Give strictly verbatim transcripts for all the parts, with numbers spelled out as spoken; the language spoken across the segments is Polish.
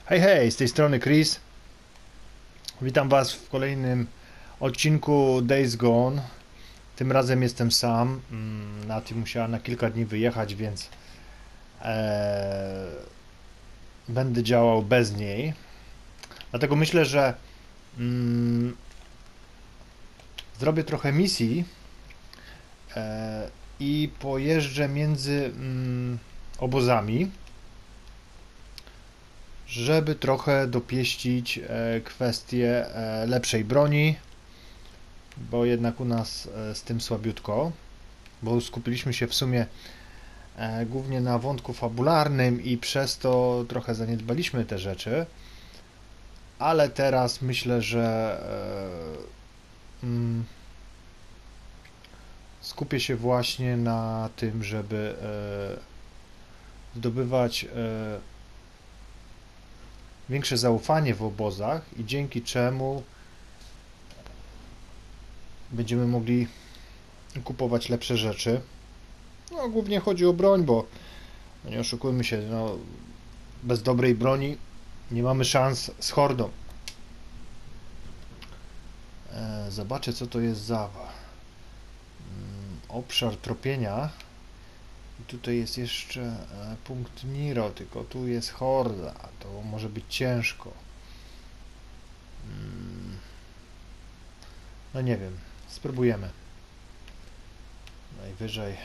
Hej, hej, z tej strony Chris. Witam Was w kolejnym odcinku Days Gone. Tym razem jestem sam. Mm, Nati musiała na kilka dni wyjechać, więc e, będę działał bez niej. Dlatego myślę, że mm, zrobię trochę misji e, i pojeżdżę między mm, obozami, żeby trochę dopieścić e, kwestię e, lepszej broni, bo jednak u nas e, z tym słabiutko, bo skupiliśmy się w sumie e, głównie na wątku fabularnym i przez to trochę zaniedbaliśmy te rzeczy, ale teraz myślę, że e, mm, skupię się właśnie na tym, żeby e, zdobywać e, większe zaufanie w obozach i dzięki czemu będziemy mogli kupować lepsze rzeczy. No, głównie chodzi o broń, bo no nie oszukujmy się, no, bez dobrej broni nie mamy szans z hordą. E, zobaczę, co to jest za mm, obszar tropienia. I tutaj jest jeszcze e, punkt Niro, tylko tu jest horda. To może być ciężko. Mm, no nie wiem, spróbujemy. Najwyżej.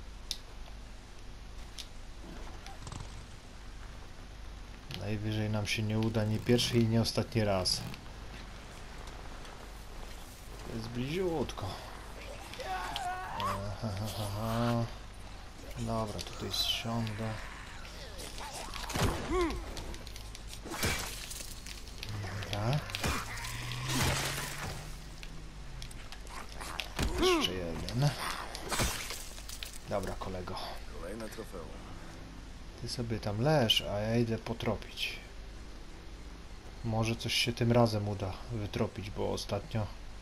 Najwyżej nam się nie uda nie pierwszy i nie ostatni raz. To jest bliziutko. Aha, aha, aha. Dobra, tutaj ściągnę. Dobra. Jeszcze jeden. Dobra, kolego. Kolejne trofeum. Ty sobie tam leż, a ja idę potropić. Może coś się tym razem uda wytropić, bo ostatnio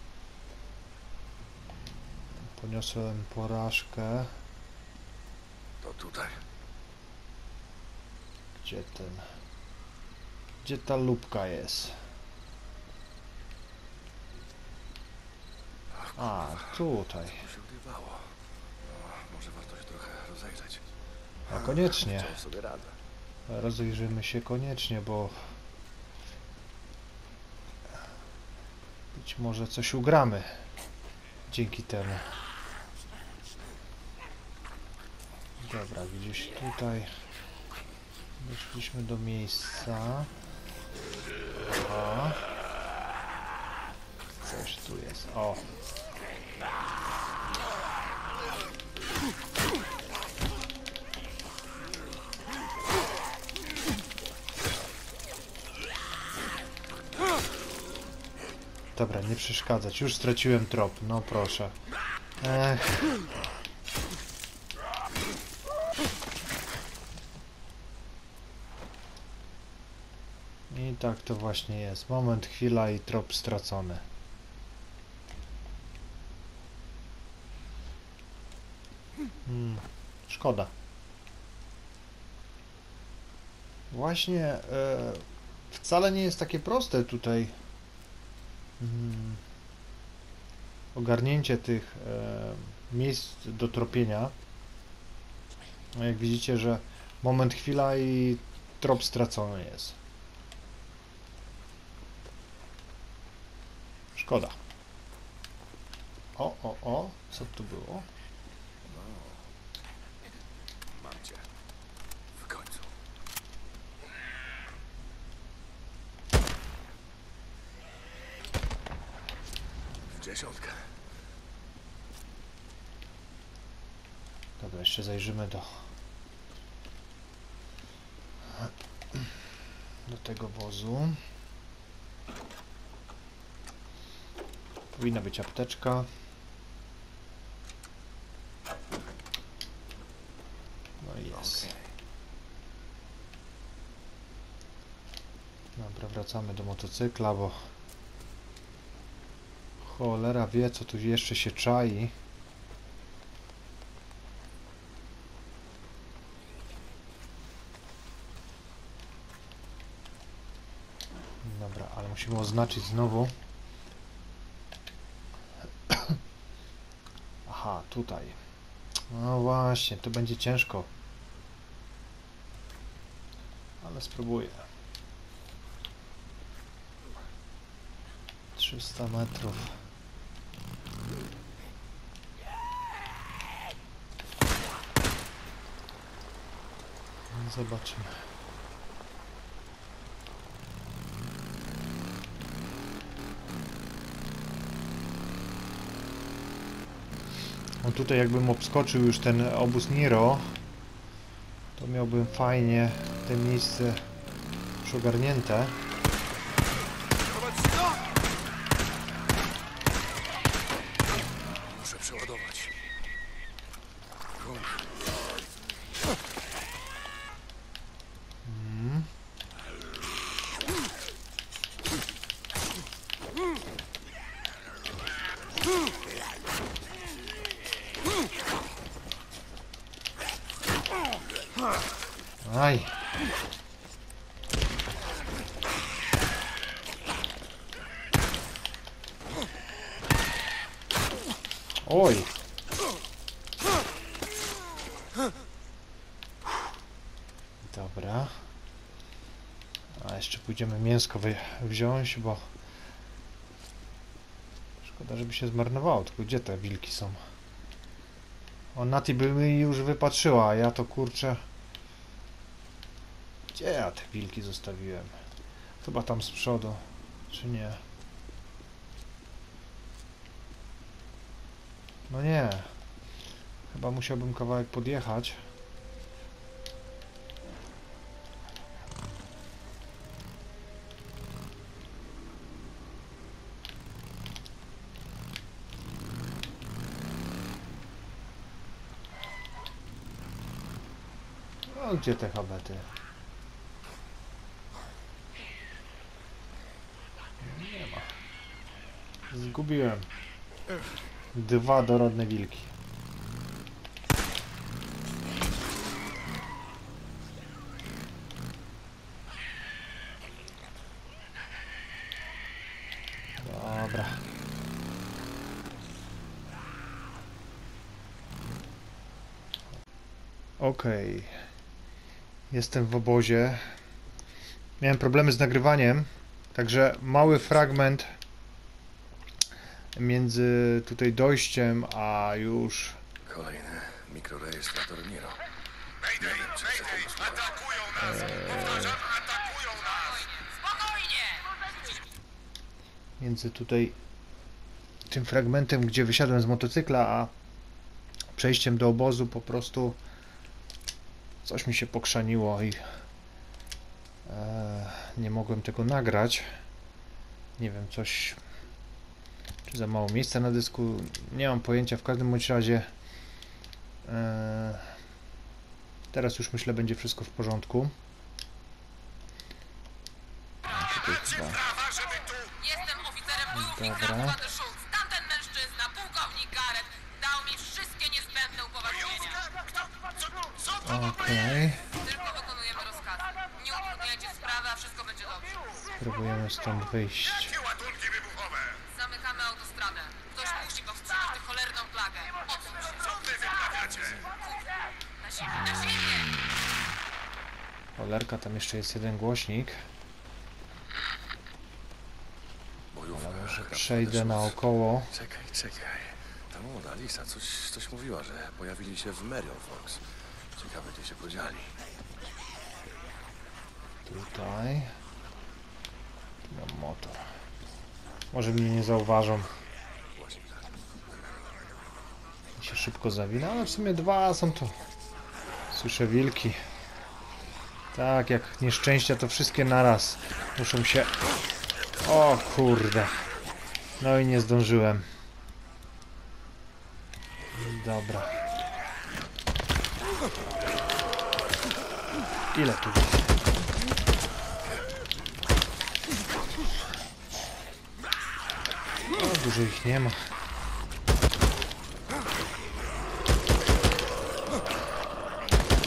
poniosłem porażkę. To tutaj. Gdzie ten... Gdzie ta lupka jest? A, tutaj. Co tu się odbywało? No, może warto się trochę rozejrzeć. A koniecznie. Wziąłem sobie radę. Rozejrzymy się koniecznie, bo być może coś ugramy dzięki temu. Dobra, gdzieś tutaj doszliśmy do miejsca. Aha. Coś tu jest. O! Dobra, nie przeszkadzać. Już straciłem trop. No proszę. Ech. I tak to właśnie jest. Moment, chwila i trop stracony. Hmm, szkoda. Właśnie e, wcale nie jest takie proste tutaj hmm, ogarnięcie tych e, miejsc do tropienia. No jak widzicie, że moment, chwila i trop stracony jest. Szkoda. O, o, o, co tu było? Mam cię. W końcu. W dziesiątkę. Dobra, jeszcze zajrzymy do do tego wozu. Powinna być apteczka. No i jest. Okej. Dobra, wracamy do motocykla, bo cholera wie, co tu jeszcze się czai. Dobra, ale musimy oznaczyć znowu. Aha, tutaj. No właśnie, to będzie ciężko. Ale spróbuję. trzysta metrów. Zobaczymy. O, tutaj jakbym obskoczył już ten obóz Niro, to miałbym fajnie te miejsce już ogarnięte. Muszę przeładować. Hmm. Aj. Oj. Dobra. A jeszcze pójdziemy mięsko wy wziąć, bo szkoda, żeby się zmarnowało. Tylko gdzie te wilki są? O, Nati by mi już wypatrzyła, a ja to kurczę. Gdzie ja te wilki zostawiłem? Chyba tam z przodu, czy nie? No nie. Chyba musiałbym kawałek podjechać. No gdzie te habety? Nie ma. Zgubiłem. Dwa dorodne wilki. Dobra. Okej. Jestem w obozie. Miałem problemy z nagrywaniem, także mały fragment między tutaj dojściem a już... Kolejny mikrorejestrator Niro. Mayday, mayday, atakują nas! Powtarzam, atakują nas! Spokojnie! między tutaj tym fragmentem, gdzie wysiadłem z motocykla, a przejściem do obozu po prostu coś mi się pokrzaniło i e, nie mogłem tego nagrać. Nie wiem, coś czy za mało miejsca na dysku, nie mam pojęcia. W każdym bądź razie e, teraz już myślę, będzie wszystko w porządku. Tutaj chyba... Jestem oficerem bojównik Dobra. Radwady Schultz. Tamten mężczyzna, pułkownik Garrett, dał mi wszystkie niezbędne upoważnienia. Okej. Tylko wykonujemy rozkazy. Nie utrudniajcie sprawy, a wszystko będzie dobrze. Spróbujemy stąd wyjść. Ładunki wybuchowe! Zamykamy autostradę. Ktoś musi powstrzymać tę cholerną plagę. Odsuń się. Co wy wyprawiacie? Na siebie, na siebie! Cholerka, tam jeszcze jest jeden głośnik. Bojówka. Ale może Radwady przejdę Schultz. naokoło. Czekaj, czekaj. Ta młoda Lisa coś, coś mówiła, że pojawili się w Marion Fox. Ciekawe, gdzie się podzieli. Tutaj. Tu mam motor. Może mnie nie zauważą. Właśnie tak. I się szybko zawina, ale w sumie dwa są tu. Słyszę wilki. Tak, jak nieszczęścia, to wszystkie naraz muszą się... O kurde. No i nie zdążyłem. Dobra. Ile tu jest? O, dużo ich nie ma.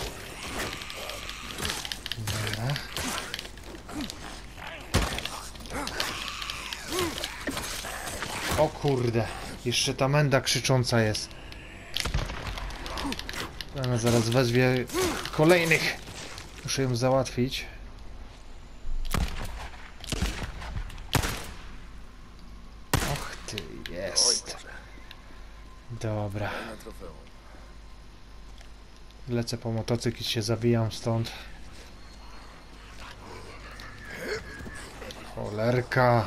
Dobra. O kurde, jeszcze ta menda krzycząca jest. Ona zaraz wezwie kolejnych. Muszę ją załatwić. Och ty, jest. Dobra. Lecę po motocykl i się zawijam stąd. Cholerka.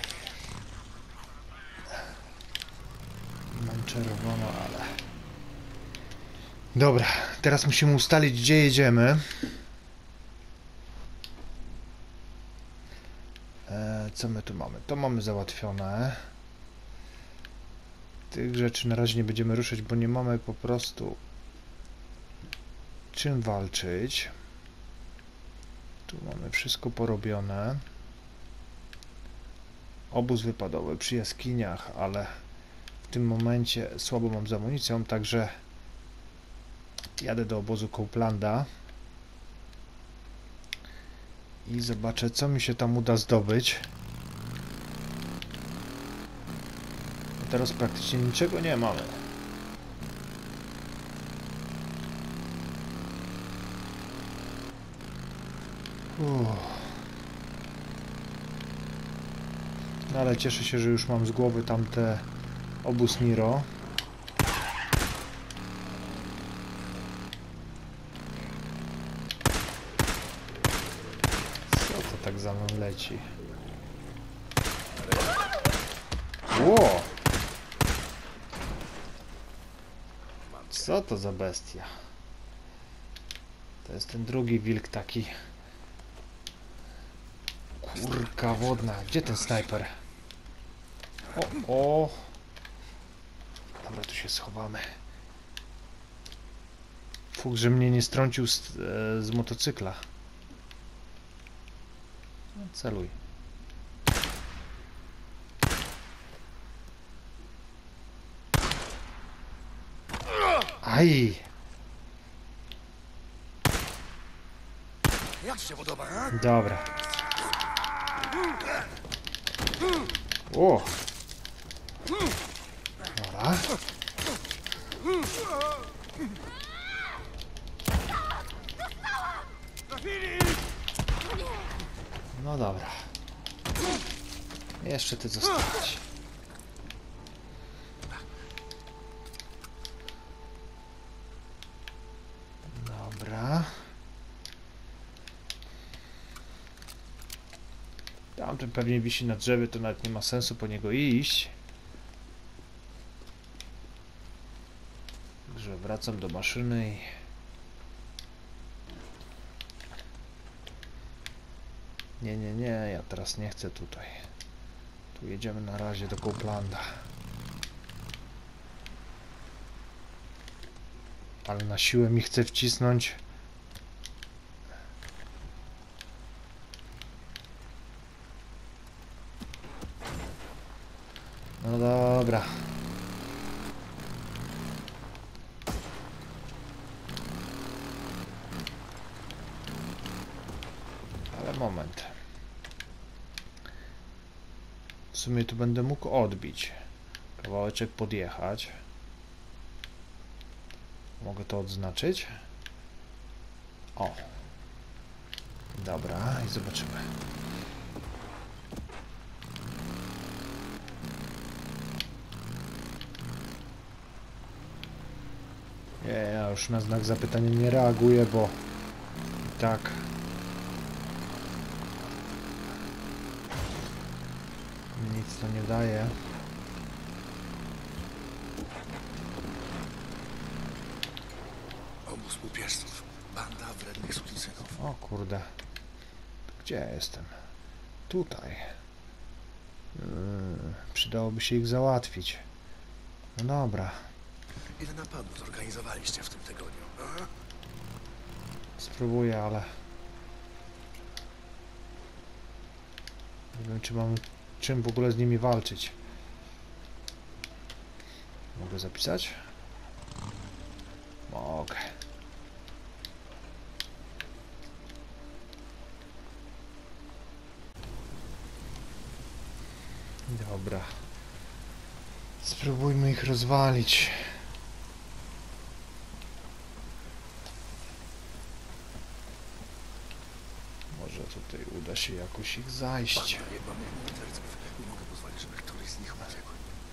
Mam czerwono, ale... Dobra, teraz musimy ustalić, gdzie jedziemy. E, co my tu mamy? To mamy załatwione. Tych rzeczy na razie nie będziemy ruszać, bo nie mamy po prostu czym walczyć. Tu mamy wszystko porobione. Obóz wypadowy przy jaskiniach, ale w tym momencie słabo mam z amunicją, także jadę do obozu Coplanda i zobaczę, co mi się tam uda zdobyć. Teraz praktycznie niczego nie mamy. Uff. No ale cieszę się, że już mam z głowy tamte obóz Niro. Co to tak za mną leci? Ło! Co to za bestia? To jest ten drugi wilk taki. Kurka wodna. Gdzie ten snajper? O, o. Dobra, tu się schowamy. Fuk, że mnie nie strącił z, e, z motocykla. No, celuj. Aj! Jak ci się podoba, a? Dobra. O! Dobra. No dobra. Jeszcze ty zostałeś. Dobra. Tamten pewnie wisi na drzewie, to nawet nie ma sensu po niego iść. Także wracam do maszyny i... Nie, nie, nie, ja teraz nie chcę tutaj. Tu jedziemy na razie do Coplanda. Ale na siłę mi chce wcisnąć. No dobra. Ale moment. W sumie tu będę mógł odbić. Kawałeczek podjechać. Mogę to odznaczyć? O. Dobra, i zobaczymy. Nie, ja już na znak zapytania nie reaguję, bo i tak nic to nie daje. Obóz łupieżców. Banda wrednych sukinsynów. O kurde. Gdzie ja jestem? Tutaj. Yy, przydałoby się ich załatwić. No dobra. Ile napadów zorganizowaliście w tym tygodniu? A? Spróbuję, ale... Nie wiem, czy mam czym w ogóle z nimi walczyć. Mogę zapisać? Mogę. Dobra. Spróbujmy ich rozwalić. Może tutaj uda się jakoś ich zajść. Nie mam morderców. Nie mogę pozwolić, żeby któryś z nich uciekł.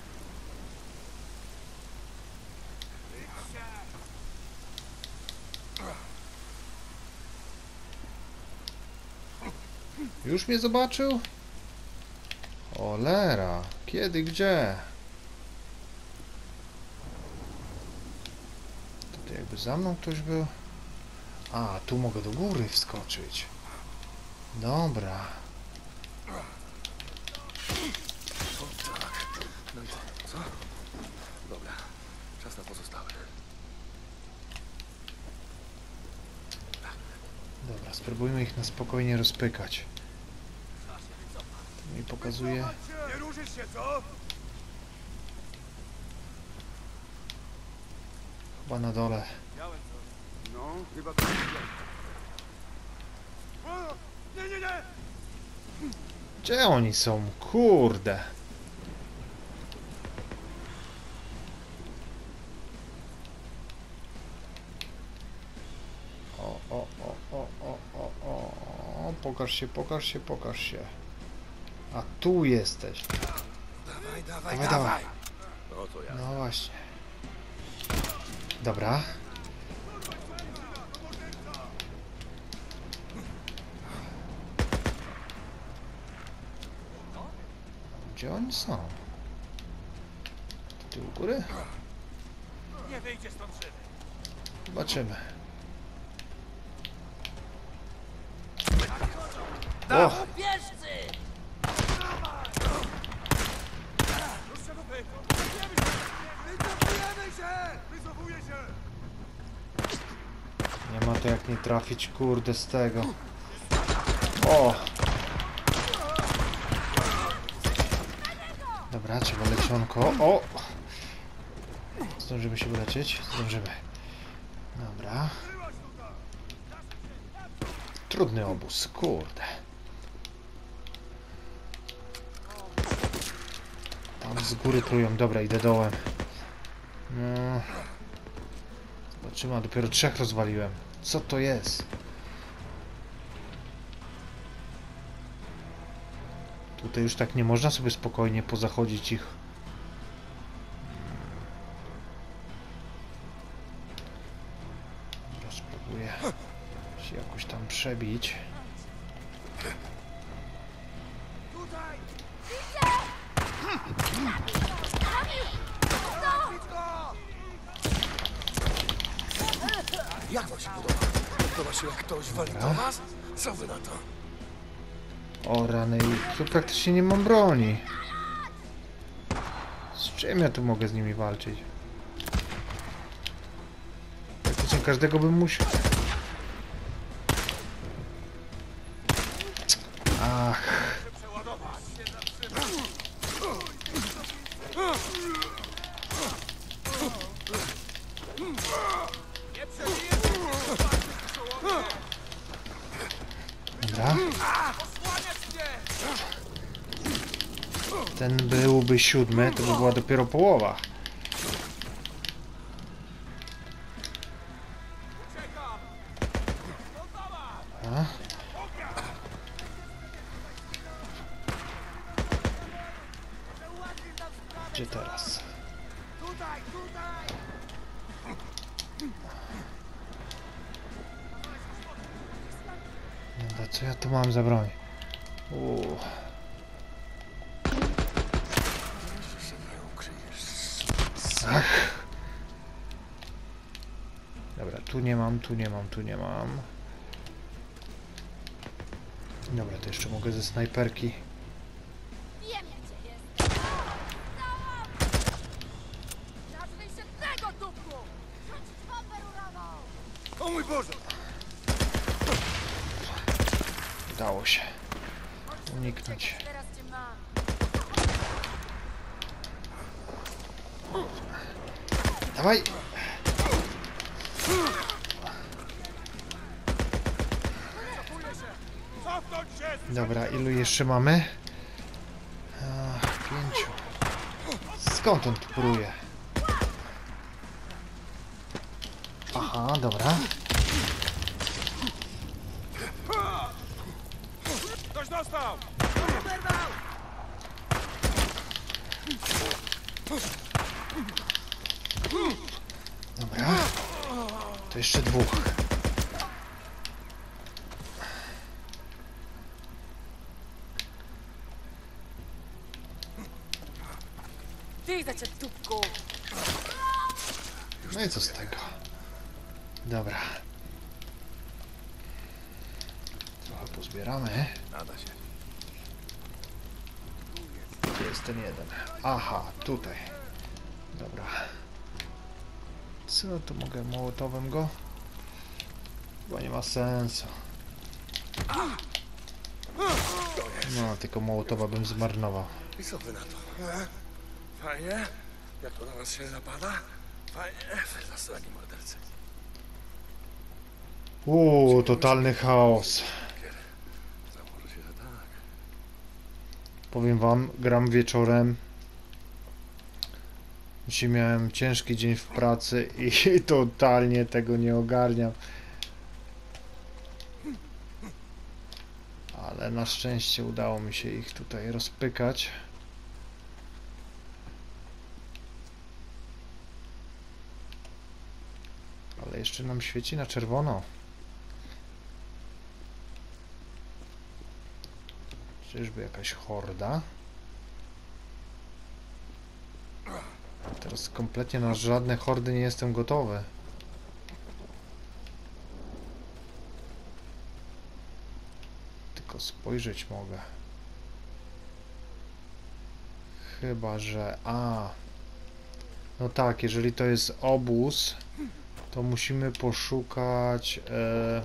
Już mnie zobaczył? Cholera. Kiedy, gdzie? Tutaj jakby za mną ktoś był. A, tu mogę do góry wskoczyć. Dobra. O tak. No i co? Co? Dobra. Czas na pozostałych. Dobra, spróbujmy ich na spokojnie rozpykać. To mi pokazuje. Nie ruszysz się, co? Chyba na dole. No, chyba to widziałem. O! Nie, nie, nie! Gdzie oni są? Kurde. O, o, o, o, o, o, o. Pokaż się, pokaż się, pokaż się. A tu jesteś. Dawaj, dawaj, Dawaj, dawaj. No to ja. No właśnie. Dobra. Gdzie oni są? Tu u góry? Nie wyjdzie stąd żywy. Zobaczymy. O! Już się do pyku. Wycofujemy się! Wycofuję się! Nie ma to jak nie trafić, kurde, z tego. O! Dobra, trzeba lecionko. O! Zdążymy się uleczyć? Zdążymy. Dobra. Trudny obóz, kurde. Tam z góry trują. Dobra, idę dołem. No. Zobaczymy, a dopiero trzech rozwaliłem. Co to jest? Tutaj już tak nie można sobie spokojnie pozachodzić ich. Dobra, spróbuję się jakoś tam przebić. Tutaj! Jak wam się podoba? Podoba się, jak ktoś wali do was? Co wy na to? O rany, tu praktycznie nie mam broni. Z czym ja tu mogę z nimi walczyć? Praktycznie każdego bym musiał. Ach. Dobra. Ten byłby siódmy, to by była dopiero połowa. A? Gdzie teraz? Tutaj, tutaj! Dobra, co ja tu mam za broń? Uuu. Ach. Dobra, tu nie mam, tu nie mam, tu nie mam. Dobra, to jeszcze mogę ze snajperki. Wiem, gdzie jest! Nazwij się tego, dupku! Rzucić bomber uraną! O mój Boże! Udało się uniknąć. Teraz cię mam! Dawaj! Cofnąć się! Dobra, ilu jeszcze mamy? Ach, pięciu. Skąd on tu pruje? Aha, dobra. Ktoś dostał! Dobra. To jeszcze dwóch. Widzę cię, dupku! No i co z tego? Dobra. Trochę pozbieramy. Nada się. Gdzie jest ten jeden? Aha, tutaj. Dobra. Co tu mogę? Mołotowem go? Chyba nie ma sensu. No, tylko mołotowa bym zmarnował. I co wy na to? E? Fajnie? Jak to na nas się napada? Fajnie? Zastrani mordercy. Uuu, totalny chaos. Założę się, że tak. Powiem wam, gram wieczorem. Dzisiaj miałem ciężki dzień w pracy i totalnie tego nie ogarniam. Ale na szczęście udało mi się ich tutaj rozpykać. Ale jeszcze nam świeci na czerwono. Czyżby jakaś horda? Teraz kompletnie na żadne hordy nie jestem gotowy. Tylko spojrzeć mogę. Chyba, że... A. No tak, jeżeli to jest obóz, to musimy poszukać e...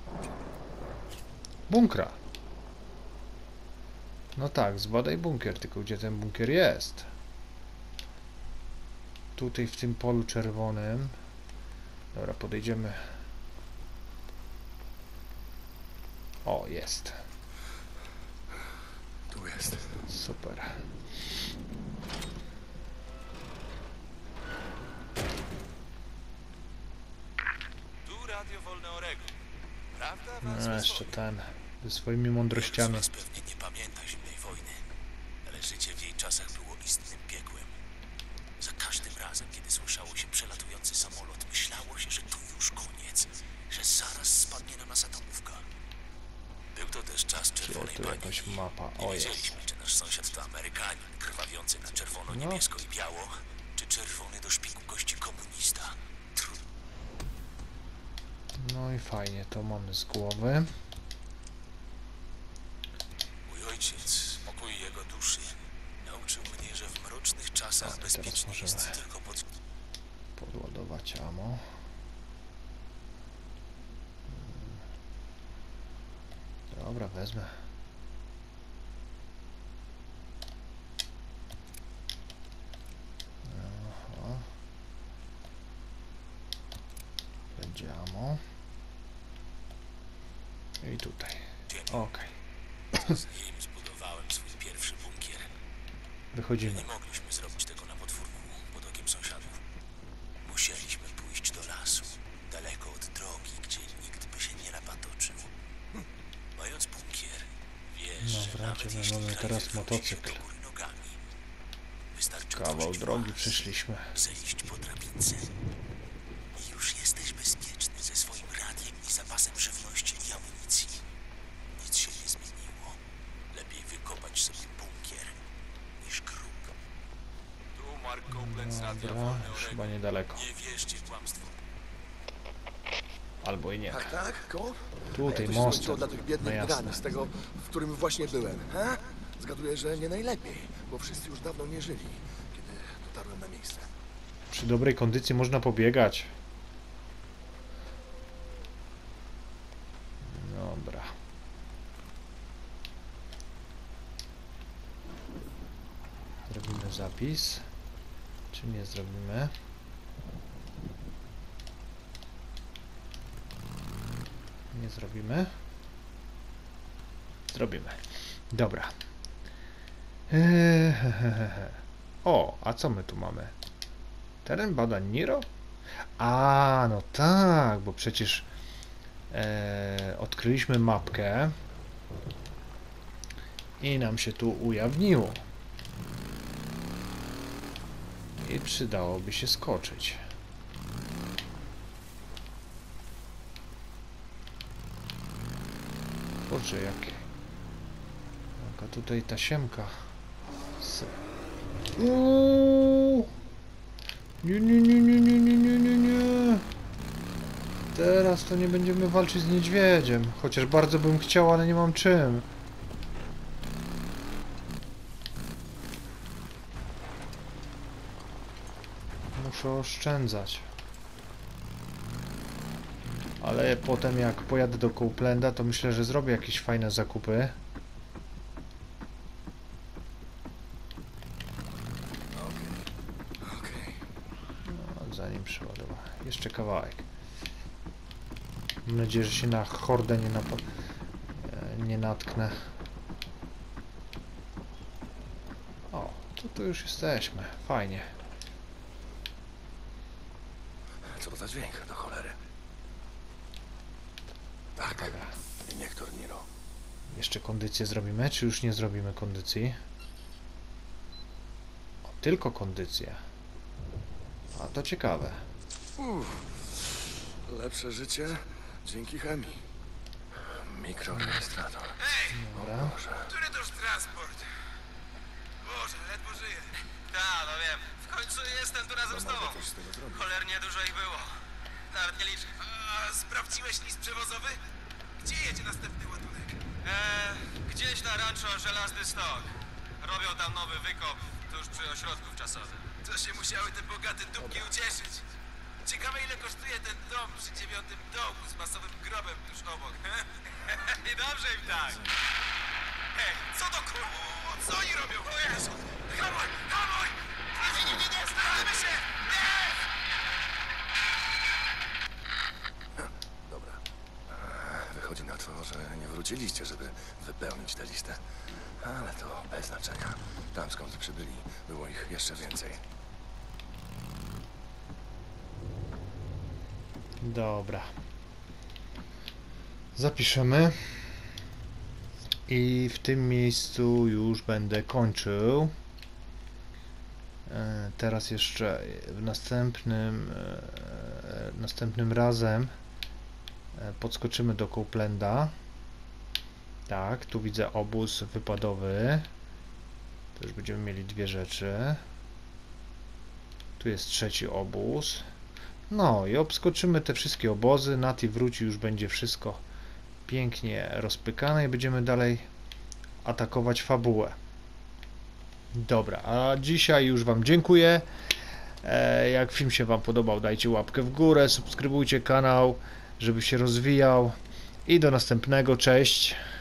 bunkra. No tak, zbadaj bunkier, tylko gdzie ten bunkier jest? Tutaj w tym polu czerwonym. Dobra, podejdziemy. O, jest. Tu jest. Super. Tu Radio Wolne Oregon. Prawda? No, jeszcze ten. Ze swoimi mądrościami. Pewnie nie pamięta zimnej wojny, ale życie w jej czasach było istnym piekłem. Za każdym razem, kiedy słyszało się przelatujący samolot, myślało się, że to już koniec, że zaraz spadnie na nas atomówka. Był to też czas Gdzie czerwonej tu jakaś paniki. mapa? Nie O, jest. wiedzieliśmy, czy nasz sąsiad to Amerykanin, krwawiący na czerwono, niebiesko i biało, czy czerwony do szpiku kości komunista. Trudno. No i fajnie, to mamy z głowy. Mój ojciec, pokój jego duszy, nauczył mnie, że w mrocznych czasach O, teraz bezpiecznie możemy jest tylko pod... podładować ammo. Dobra, wezmę. Aha. Będzie ammo. I tutaj. Okej. Z nim zbudowałem swój pierwszy bunkier. Wychodzimy. Nie mogliśmy zrobić tego na podwórku, pod okiem sąsiadów. Musieliśmy pójść do lasu, daleko od drogi, gdzie nikt by się nie napatoczył. Mając bunkier, wiesz, że Dobra, nawet czyli jeśli mamy kraj teraz wywróci się motocykl. do góry nogami, wystarczy Kawał otworzyć drogi pas, przeszliśmy. zejść po drabince i już jesteś bezpieczny ze swoim radiem i zapasem żywności i amunicji. Nic się nie zmieniło. Lepiej wykopać sobie bunkier niż grób. Tu Mark Komplet z Radia Dobra, Wolne już Oregon. chyba niedaleko. Nie wierzcie w kłamstwo. Albo i nie. Tak, tak, ko? Tutaj Jak to się mostem. skończyło dla tych No biednych jasne. drani z tego, w którym właśnie byłem, he? Zgaduję, że nie najlepiej, bo wszyscy już dawno nie żyli, kiedy dotarłem na miejsce. Przy dobrej kondycji można pobiegać. Dobra. Zrobimy zapis. Czy nie zrobimy? Nie zrobimy. Zrobimy. Dobra. Eee, he, he, he. O, a co my tu mamy? Teren badań Niro? A, no tak, bo przecież e, odkryliśmy mapkę i nam się tu ujawniło. I przydałoby się skoczyć. Boże, jakie... Jaka tutaj tasiemka. S Uuu! Nie, nie, nie, nie, nie, nie, nie, nie, nie. Teraz to nie będziemy walczyć z niedźwiedziem. Chociaż bardzo bym chciał, ale nie mam czym. Muszę oszczędzać. Ale potem jak pojadę do Copeland'a, to myślę, że zrobię jakieś fajne zakupy. No, zanim przeładować. Jeszcze kawałek. Mam nadzieję, że się na hordę nie, nap nie natknę. O, to tu już jesteśmy. Fajnie. Co to za dźwięk, do cholery? Tak, Dobra. Iniektor Niro. Jeszcze kondycję zrobimy, czy już nie zrobimy kondycji? O, tylko kondycję. A to ciekawe. Uff. Lepsze życie dzięki chemii. Mikrorejestrator. Dobra. Boże. Który to już transport? Boże, ledwo żyję. Tak, no wiem. W końcu jestem tu razem z tobą. Coś z tego zrobić. Cholernie dużo ich było. Nawet nie liczę. A sprawdziłeś list przewozowy? Gdzie jedzie następny ładunek? Eee, gdzieś na rancho Żelazny Stok. Robią tam nowy wykop, tuż przy ośrodku wczasowym. To się musiały te bogate dupki ucieszyć. Ciekawe, ile kosztuje ten dom przy dziewiątym dołku z masowym grobem tuż obok. I dobrze im tak. Hej, co to kurwa? Co oni robią? O Jezu! Hamuj! Hamuj! Nie, nie, nie, nie, nie! Staramy się! Nie! Dobra. Eee, Wychodzi na to, że nie wróciliście, żeby wypełnić tę listę. Ale to bez znaczenia. Tam skąd przybyli, było ich jeszcze więcej. Dobra. Zapiszemy. I w tym miejscu już będę kończył. E, teraz jeszcze w następnym e, następnym razem e, podskoczymy do Copeland'a. Tak, tu widzę obóz wypadowy. To już będziemy mieli dwie rzeczy. Tu jest trzeci obóz. No i obskoczymy te wszystkie obozy. Nati wróci, już będzie wszystko pięknie rozpykane i będziemy dalej atakować fabułę. Dobra, a dzisiaj już Wam dziękuję. E, jak film się Wam podobał, dajcie łapkę w górę, subskrybujcie kanał, żeby się rozwijał. I do następnego. Cześć.